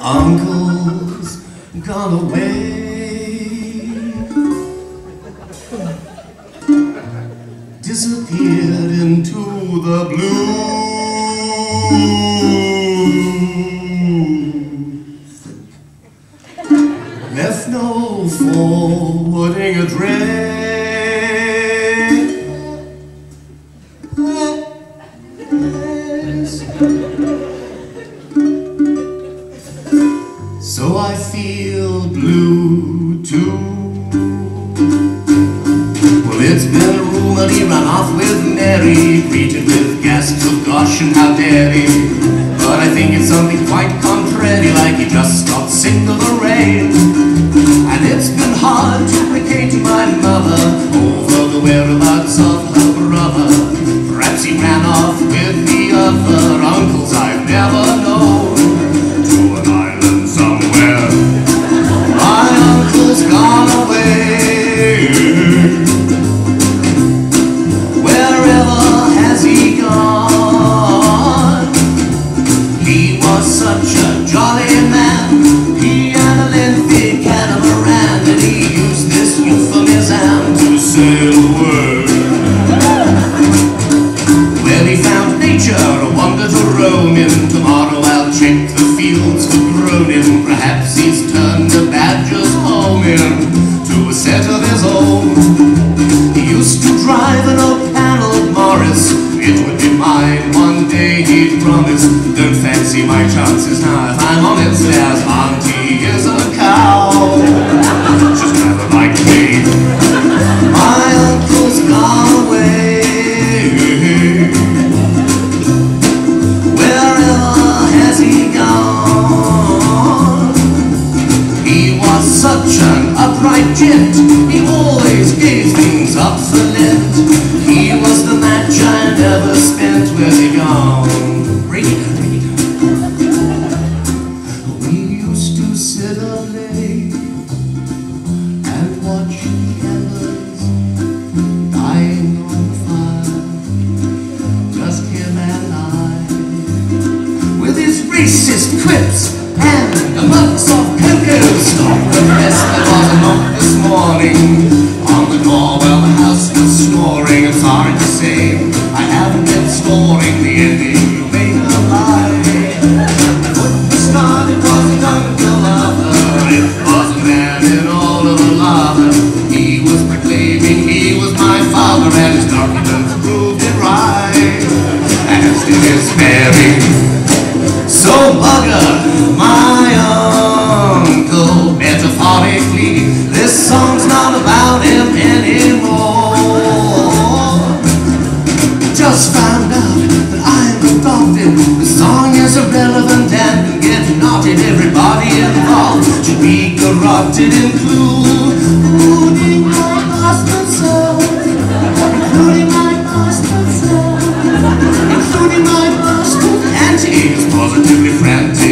Uncle's gone away, disappeared into the blue. Left no forwarding address. So I feel blue too. Well, it's been rumored he ran off with Mary, greeted with gasps of gosh and how dare he. But I think it's something quite contrary, like he just got sick of the rain. And it's been hard to placate my mother over the whereabouts of her brother. Perhaps he ran off with the other uncles I've never known to an island somewhere. My uncle's gone away. Wherever has he gone? He was such a jolly man. He had a lengthy catamaran, and he used this euphemism to say the word. Well, he found nature a wonder to roam in. Tomorrow I'll check the fields for grown in. Perhaps he's turned a badger's home into a set of his own. He used to drive an oak-paneled Morris. It would be mine one day, he'd promise. Don't fancy my chances now if I'm on its stairs. Auntie is a cow, she's never like me. My uncle's gone away. Wherever has he gone? He was such an upright gent. He always gave things up for Lent. He was the match I never spent. Where's he gone? Bring it down, bring it down. We used to sit up late and watch the embers dying on the fire. Just him and I, with his racist quips and the mugs of cocoa. Stop the mess, there was a knock this morning on the door. Well, the house was snoring. I'm sorry to say I haven't been storing the ending you made her lie. What started wasn't Uncle Arthur. It wasn't man in all of the lather. He was proclaiming he was my father, and his documents proved it right, as did his Mary. So bugger my uncle, metaphorically. This song's not about him anymore. Just found out that I'm adopted. The song is irrelevant and can get knotted. Everybody involved should be garroted, including my bastard son, including my bastard son, including my bastard auntie, who's positively frantic.